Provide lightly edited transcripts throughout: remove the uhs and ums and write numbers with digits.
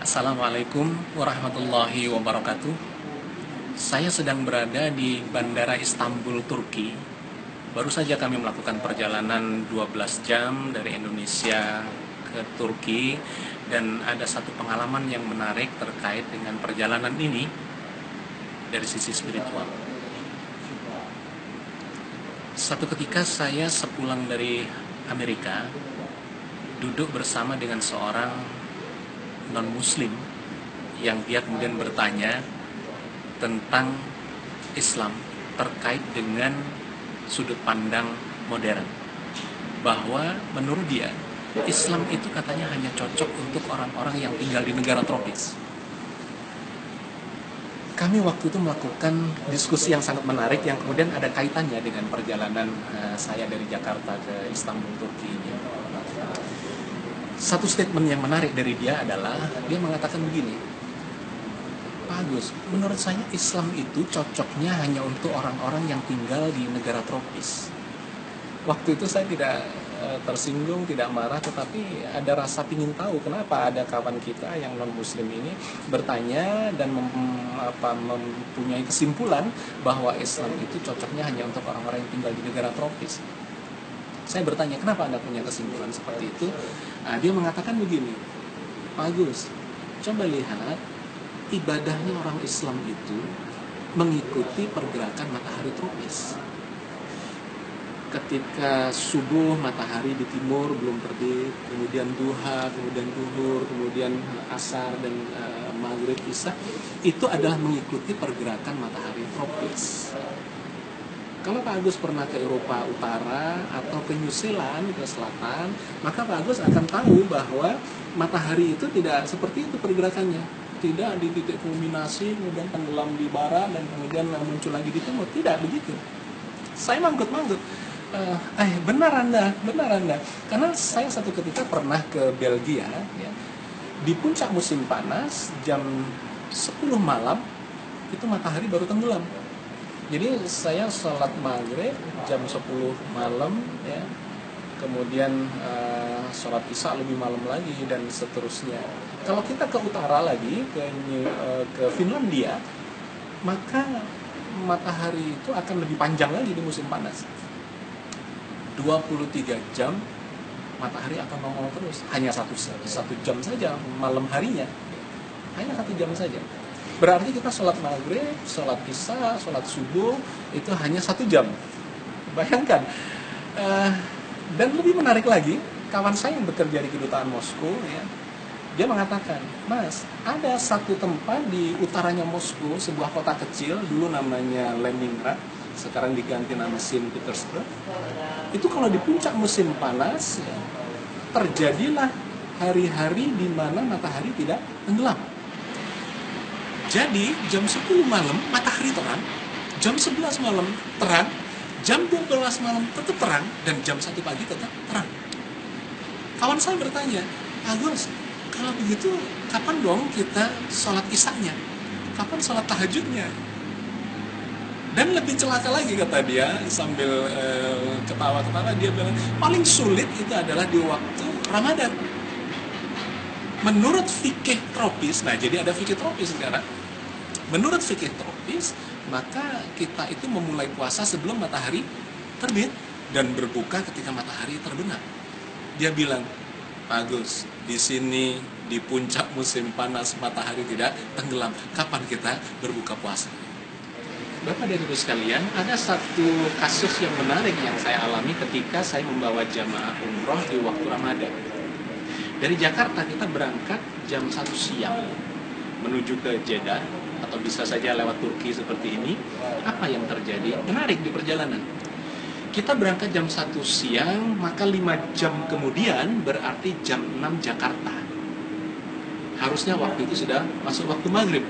Assalamualaikum warahmatullahi wabarakatuh. Saya sedang berada di Bandara Istanbul, Turki. Baru saja kami melakukan perjalanan 12 jam dari Indonesia ke Turki. Dan ada satu pengalaman yang menarik terkait dengan perjalanan ini dari sisi spiritual. Satu ketika saya sepulang dari Amerika, duduk bersama dengan seorang non-muslim yang dia kemudian bertanya tentang Islam terkait dengan sudut pandang modern, bahwa menurut dia Islam itu katanya hanya cocok untuk orang-orang yang tinggal di negara tropis. Kami waktu itu melakukan diskusi yang sangat menarik yang kemudian ada kaitannya dengan perjalanan saya dari Jakarta ke Istanbul, Turki ini. Satu statement yang menarik dari dia adalah dia mengatakan begini, Pak Agus, menurut saya Islam itu cocoknya hanya untuk orang-orang yang tinggal di negara tropis. Waktu itu saya tidak tersinggung, tidak marah, tetapi ada rasa ingin tahu kenapa ada kawan kita yang non-muslim ini bertanya dan mempunyai kesimpulan bahwa Islam itu cocoknya hanya untuk orang-orang yang tinggal di negara tropis. Saya bertanya, kenapa Anda punya kesimpulan seperti itu? Dia mengatakan begini, Pak Agus, coba lihat ibadahnya orang Islam itu mengikuti pergerakan matahari tropis. Ketika subuh matahari di timur belum terbit, kemudian duha, kemudian duhur, kemudian asar dan maghrib isya, itu adalah mengikuti pergerakan matahari tropis. Kalau Pak Agus pernah ke Eropa Utara atau ke New Zealand, ke selatan, maka Pak Agus akan tahu bahwa matahari itu tidak seperti itu pergerakannya. Tidak di titik kulminasi, kemudian tenggelam di barat, dan kemudian muncul lagi di timur. Tidak begitu. Saya manggut-manggut. Benar Anda. Karena saya satu ketika pernah ke Belgia, ya, di puncak musim panas, jam 10 malam, itu matahari baru tenggelam. Jadi saya sholat maghrib jam 10 malam, ya, kemudian sholat isya lebih malam lagi dan seterusnya. Kalau kita ke utara lagi ke Finlandia, maka matahari itu akan lebih panjang lagi di musim panas. 23 jam matahari akan nongol terus. Hanya satu jam saja malam harinya, hanya 1 jam saja. Berarti kita sholat maghrib, sholat isya, sholat subuh itu hanya 1 jam. Bayangkan. Dan lebih menarik lagi, kawan saya yang bekerja di kedutaan Moskow, ya, dia mengatakan, Mas, ada satu tempat di utaranya Moskow, sebuah kota kecil, dulu namanya Leningrad, sekarang diganti nama Saint Petersburg. Itu kalau di puncak musim panas, ya, terjadilah hari-hari di mana matahari tidak tenggelam. Jadi jam 10 malam matahari terang, jam 11 malam terang, jam 12 malam tetap terang, dan jam 1 pagi tetap terang. Kawan saya bertanya, Agus, kalau begitu kapan dong kita sholat isya-nya? Kapan sholat tahajudnya? Dan lebih celaka lagi kata dia sambil ketawa-ketawa, dia bilang paling sulit itu adalah di waktu Ramadan. Menurut fikih tropis, nah jadi ada fikih tropis sekarang. Menurut fikih tropis, maka kita itu memulai puasa sebelum matahari terbit dan berbuka ketika matahari terbenam. Dia bilang, Pak Agus, di sini di puncak musim panas matahari tidak tenggelam. Kapan kita berbuka puasa? Bapak dan Ibu sekalian, ada satu kasus yang menarik yang saya alami ketika saya membawa jamaah umroh di waktu Ramadan. Dari Jakarta kita berangkat jam 1 siang menuju ke Jeddah, atau bisa saja lewat Turki seperti ini. Apa yang terjadi? Menarik di perjalanan. Kita berangkat jam 1 siang, maka 5 jam kemudian berarti jam 6 Jakarta. Harusnya waktu itu sudah masuk waktu maghrib.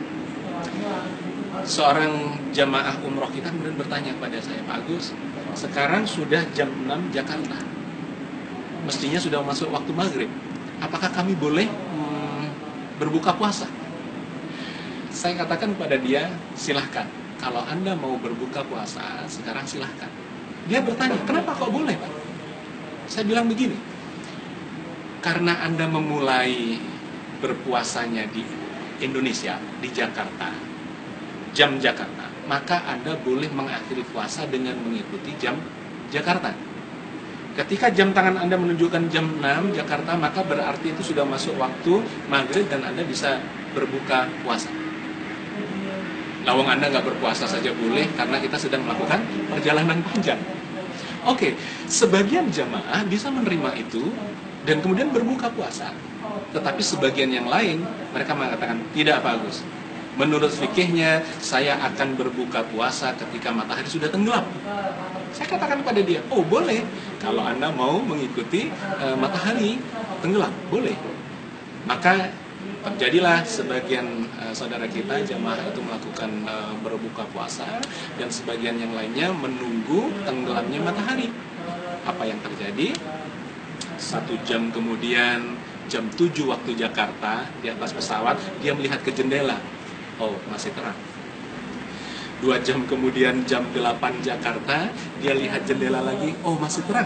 Seorang jamaah umroh kita kemudian bertanya kepada saya, Pak Agus, sekarang sudah jam 6 Jakarta. Mestinya sudah masuk waktu maghrib. Apakah kami boleh berbuka puasa? Saya katakan kepada dia, silahkan. Kalau Anda mau berbuka puasa, sekarang silahkan. Dia bertanya, kenapa kok boleh, Pak? Saya bilang begini, karena Anda memulai berpuasanya di Indonesia, di Jakarta, jam Jakarta, maka Anda boleh mengakhiri puasa dengan mengikuti jam Jakarta. Ketika jam tangan Anda menunjukkan jam 6 Jakarta, maka berarti itu sudah masuk waktu maghrib dan Anda bisa berbuka puasa. Lawang Anda nggak berpuasa saja boleh, karena kita sedang melakukan perjalanan panjang. Oke, sebagian jamaah bisa menerima itu dan kemudian berbuka puasa. Tetapi sebagian yang lain, mereka mengatakan, tidak Pak Agus. Menurut fikihnya, saya akan berbuka puasa ketika matahari sudah tenggelam. Saya katakan kepada dia, oh boleh. Kalau Anda mau mengikuti matahari tenggelam, boleh. Maka terjadilah sebagian saudara kita, jamaah itu melakukan berbuka puasa, dan sebagian yang lainnya menunggu tenggelamnya matahari. Apa yang terjadi? 1 jam kemudian, jam 7 waktu Jakarta, di atas pesawat, dia melihat ke jendela. Oh, masih terang. 2 jam kemudian, jam 8 Jakarta, dia lihat jendela lagi. Oh, masih terang.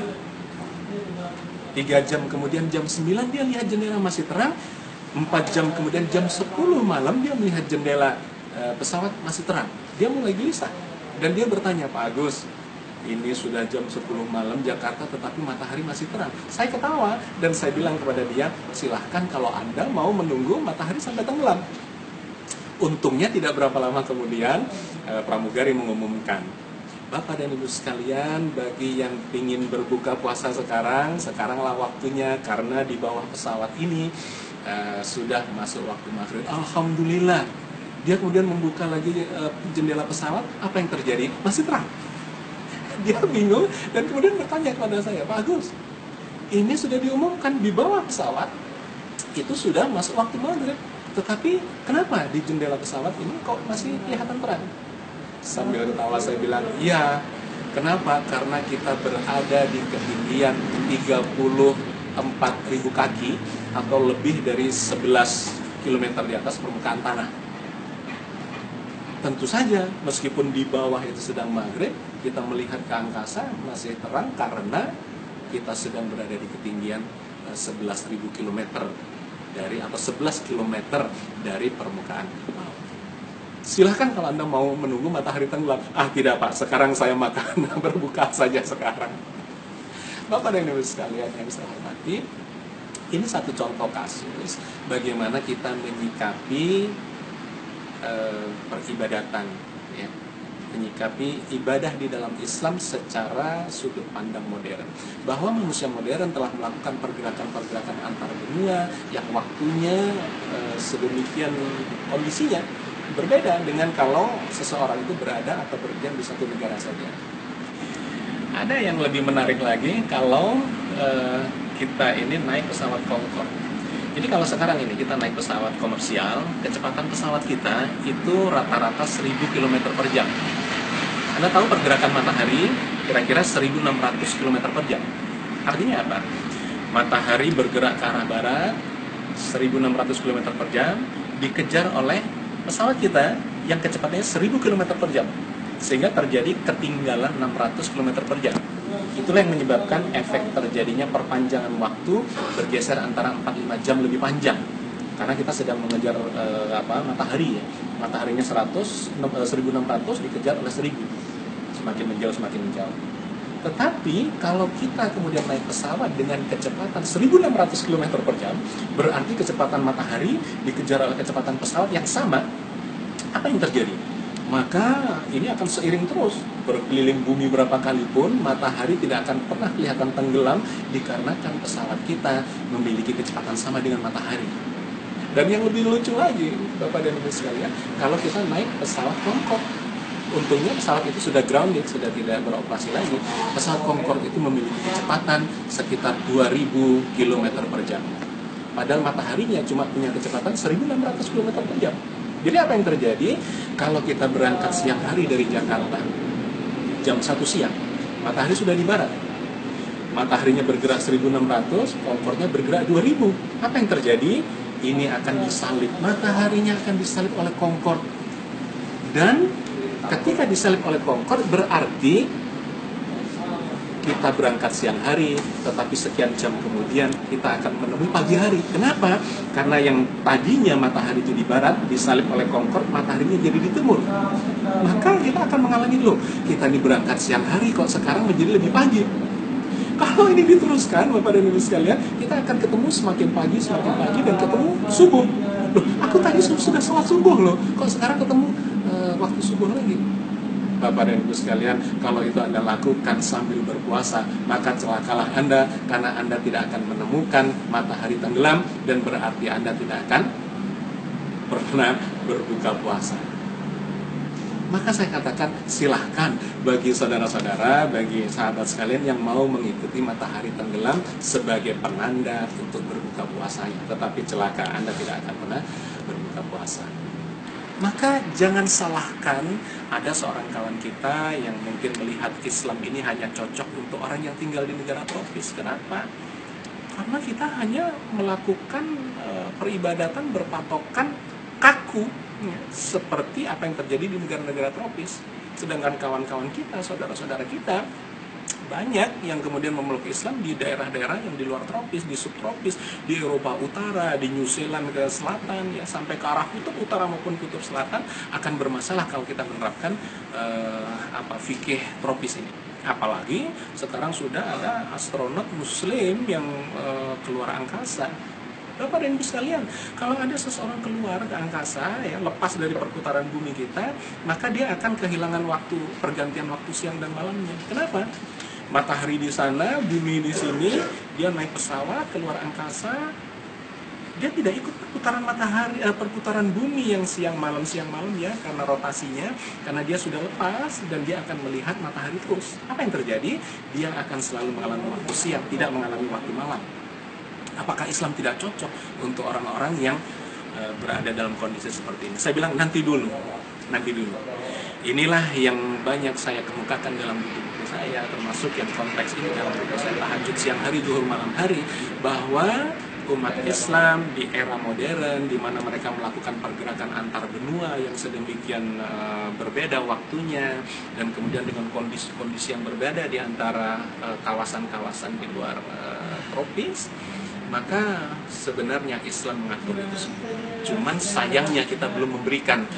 3 jam kemudian, jam 9, dia lihat jendela masih terang. 4 jam kemudian, jam 10 malam, dia melihat jendela pesawat masih terang. Dia mulai gelisah. Dan dia bertanya, Pak Agus, ini sudah jam 10 malam Jakarta, tetapi matahari masih terang. Saya ketawa, dan saya bilang kepada dia, silahkan kalau Anda mau menunggu matahari sampai tenggelam. Untungnya tidak berapa lama kemudian, pramugari mengumumkan, Bapak dan Ibu sekalian, bagi yang ingin berbuka puasa sekaranglah waktunya, karena di bawah pesawat ini sudah masuk waktu maghrib. Alhamdulillah. Dia kemudian membuka lagi jendela pesawat. Apa yang terjadi? Masih terang. Dia bingung dan kemudian bertanya kepada saya, Pak Agus, ini sudah diumumkan di bawah pesawat itu sudah masuk waktu maghrib, tetapi kenapa di jendela pesawat ini kok masih kelihatan terang? Sambil ketawa saya bilang, iya. Kenapa? Karena kita berada di ketinggian 34.000 kaki atau lebih dari 11 km di atas permukaan tanah. Tentu saja, meskipun di bawah itu sedang maghrib, kita melihat ke angkasa masih terang karena kita sedang berada di ketinggian 11.000 km atau 11 km dari permukaan laut. Silahkan kalau Anda mau menunggu matahari tenggelam. Tidak Pak, sekarang saya makan berbuka saja sekarang. Bapak dan Ibu sekalian yang saya hormati, ini satu contoh kasus bagaimana kita menyikapi peribadatan, ya, menyikapi ibadah di dalam Islam secara sudut pandang modern. Bahwa manusia modern telah melakukan pergerakan-pergerakan antar benua yang waktunya sedemikian kondisinya berbeda dengan kalau seseorang itu berada atau berdiam di satu negara saja. Ada yang lebih menarik lagi kalau kita ini naik pesawat Concorde. Jadi kalau sekarang ini kita naik pesawat komersial, kecepatan pesawat kita itu rata-rata 1000 km per jam. Anda tahu pergerakan matahari kira-kira 1600 km per jam. Artinya apa? Matahari bergerak ke arah barat 1600 km per jam, dikejar oleh pesawat kita yang kecepatannya 1000 km per jam. Sehingga terjadi ketinggalan 600 km per jam. Itulah yang menyebabkan efek terjadinya perpanjangan waktu bergeser antara 4-5 jam lebih panjang. Karena kita sedang mengejar matahari ya. Mataharinya 1600 dikejar oleh 1000. Semakin menjauh. Tetapi kalau kita kemudian naik pesawat dengan kecepatan 1600 km per jam, berarti kecepatan matahari dikejar oleh kecepatan pesawat yang sama. Apa yang terjadi? Maka ini akan seiring terus berkeliling bumi berapa kali pun matahari tidak akan pernah kelihatan tenggelam dikarenakan pesawat kita memiliki kecepatan sama dengan matahari. Dan yang lebih lucu lagi, Bapak dan Ibu sekalian, kalau kita naik pesawat Concorde, untungnya pesawat itu sudah grounded, sudah tidak beroperasi lagi. Pesawat Concorde itu memiliki kecepatan sekitar 2000 km per jam. Padahal mataharinya cuma punya kecepatan 1600 km per jam. Jadi apa yang terjadi? Kalau kita berangkat siang hari dari Jakarta, jam 1 siang, matahari sudah di barat. Mataharinya bergerak 1600, Concorde-nya bergerak 2000. Apa yang terjadi? Ini akan disalip. Mataharinya akan disalip oleh Concorde. Dan ketika disalip oleh Concorde, berarti kita berangkat siang hari, tetapi sekian jam kemudian kita akan menemui pagi hari. Kenapa? Karena yang tadinya matahari itu di barat, disalib oleh Concorde, mataharinya jadi di timur. Maka kita akan mengalami, loh, kita ini berangkat siang hari kok sekarang menjadi lebih pagi. Kalau ini diteruskan, Bapak dan Ibu sekalian, kita akan ketemu semakin pagi, dan ketemu subuh. Loh, aku tadi sudah sholat subuh loh, kok sekarang ketemu waktu subuh lagi. Bapak dan Ibu sekalian, kalau itu Anda lakukan sambil berpuasa, maka celakalah Anda, karena Anda tidak akan menemukan matahari tenggelam, dan berarti Anda tidak akan pernah berbuka puasa. Maka saya katakan, silahkan bagi saudara-saudara, bagi sahabat sekalian yang mau mengikuti matahari tenggelam sebagai penanda untuk berbuka puasanya. Tetapi celaka, Anda tidak akan pernah berbuka puasa. Maka jangan salahkan ada seorang kawan kita yang mungkin melihat Islam ini hanya cocok untuk orang yang tinggal di negara tropis. Kenapa? Karena kita hanya melakukan peribadatan berpatokan kaku, ya, seperti apa yang terjadi di negara-negara tropis. Sedangkan kawan-kawan kita, saudara-saudara kita, banyak yang kemudian memeluk Islam di daerah-daerah yang di luar tropis, di subtropis, di Eropa Utara, di New Zealand ke selatan, ya, sampai ke arah kutub utara maupun kutub selatan akan bermasalah kalau kita menerapkan fikih tropis ini. Apalagi sekarang sudah ada astronot muslim yang keluar angkasa. Bapak dan Ibu sekalian, kalau ada seseorang keluar ke angkasa, ya, lepas dari perputaran bumi kita, maka dia akan kehilangan waktu, pergantian waktu siang dan malamnya. Kenapa? Matahari di sana, bumi di sini, dia naik pesawat keluar angkasa, dia tidak ikut perputaran matahari, perputaran bumi yang siang malam ya, karena rotasinya, karena dia sudah lepas dan dia akan melihat matahari terus. Apa yang terjadi? Dia akan selalu mengalami waktu siang, tidak mengalami waktu malam. Apakah Islam tidak cocok untuk orang-orang yang berada dalam kondisi seperti ini? Saya bilang nanti dulu. Inilah yang banyak saya kemukakan dalam buku-buku saya, termasuk yang kompleks ini dalam buku saya Tahajud Siang Hari, Zuhur Malam Hari, bahwa umat Islam di era modern, di mana mereka melakukan pergerakan antar benua yang sedemikian berbeda waktunya, dan kemudian dengan kondisi-kondisi yang berbeda di antara kawasan-kawasan di luar tropis, maka sebenarnya Islam mengatur itu semua. Cuman sayangnya kita belum memberikan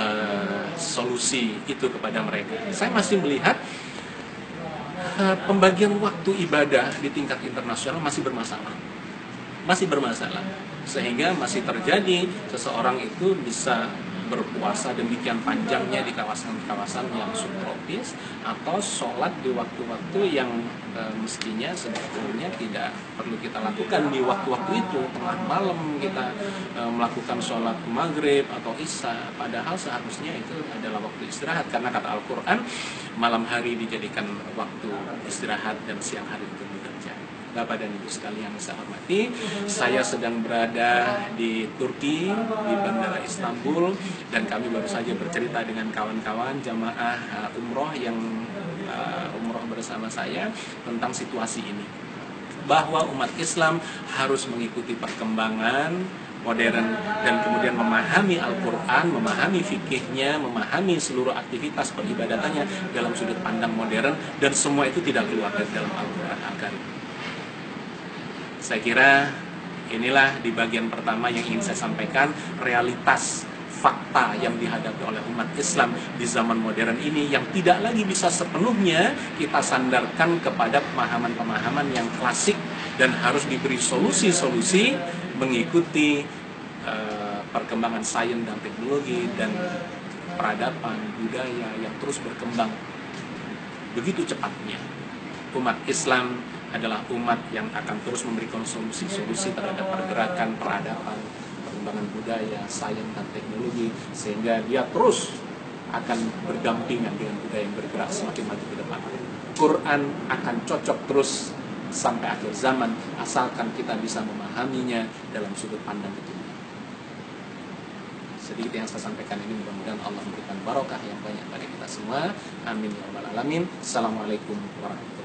solusi itu kepada mereka. Saya masih melihat pembagian waktu ibadah di tingkat internasional masih bermasalah, sehingga masih terjadi seseorang itu bisa berpuasa demikian panjangnya di kawasan-kawasan yang subtropis, atau sholat di waktu-waktu yang mestinya sebetulnya tidak perlu kita lakukan di waktu-waktu itu. Tengah malam kita melakukan sholat maghrib atau isya, padahal seharusnya itu adalah waktu istirahat, karena kata Al-Quran, malam hari dijadikan waktu istirahat dan siang hari itu bekerja. Bapak dan Ibu sekalian yang saya hormati, saya sedang berada di Turki, di Bandara Istanbul, dan kami baru saja bercerita dengan kawan-kawan jamaah umroh yang umroh bersama saya tentang situasi ini, bahwa umat Islam harus mengikuti perkembangan modern dan kemudian memahami Al-Quran, memahami fikihnya, memahami seluruh aktivitas peribadatannya dalam sudut pandang modern, dan semua itu tidak keluar dari dalam Al-Quran Al-Karim. Saya kira inilah di bagian pertama yang ingin saya sampaikan, realitas fakta yang dihadapi oleh umat Islam di zaman modern ini, yang tidak lagi bisa sepenuhnya kita sandarkan kepada pemahaman-pemahaman yang klasik, dan harus diberi solusi-solusi mengikuti perkembangan sains dan teknologi dan peradaban budaya yang terus berkembang begitu cepatnya. Umat Islam adalah umat yang akan terus memberikan solusi-solusi terhadap pergerakan peradaban, perkembangan budaya, sains dan teknologi, sehingga dia terus akan berdampingan dengan budaya yang bergerak semakin maju ke depan. Quran akan cocok terus sampai akhir zaman, asalkan kita bisa memahaminya dalam sudut pandang itu. Sedikit yang saya sampaikan ini, mudah-mudahan Allah memberikan barokah yang banyak pada kita semua. Amin ya rabbal alamin. Assalamualaikum warahmatullahi wabarakatuh.